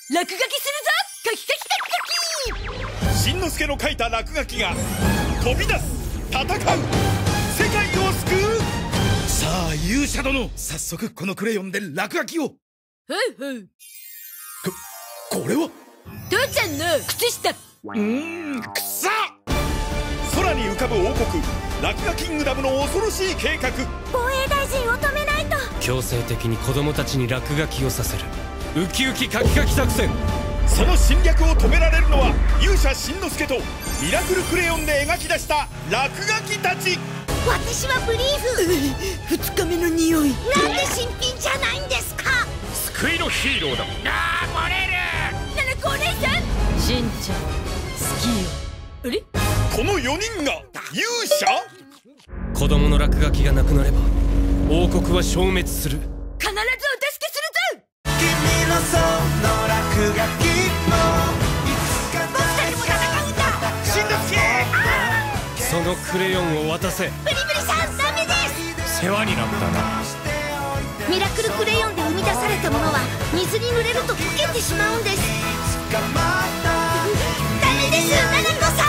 落書きするぞ。カキカキカキカキ。 しんのすけの書いた落書きが飛び出す、戦う、世界を救う。さあ勇者殿、早速このクレヨンで落書きを。 ほうほう。 これは父ちゃんの靴下。 くさっ。空に浮かぶ王国落書キングダムの恐ろしい計画。 防衛大臣を止めないと。 強制的に子供たちに落書きをさせるウキウキカキカキ作戦。 その侵略を止められるのは勇者しんのすけとミラクルクレヨンで描き出した落書きたち。 私はブリーフ。 2日目の匂い。 なんで新品じゃないんですか。 救いのヒーローだ。漏れる。 ななこお姉さん。しんちゃん好きよ。あれ、 この4人が勇者。 子供の落書きがなくなれば王国は消滅する。 必ずお助けするぞ。 君のその落書きもいつか僕たちも戦うんだ。 しんのすけ。 そのクレヨンを渡せ。 ブリブリさんダメです。 世話になったな。 ミラクルクレヨンで生み出されたものは水に濡れると溶けてしまうんです。 捕まったダメです、ナナコさん。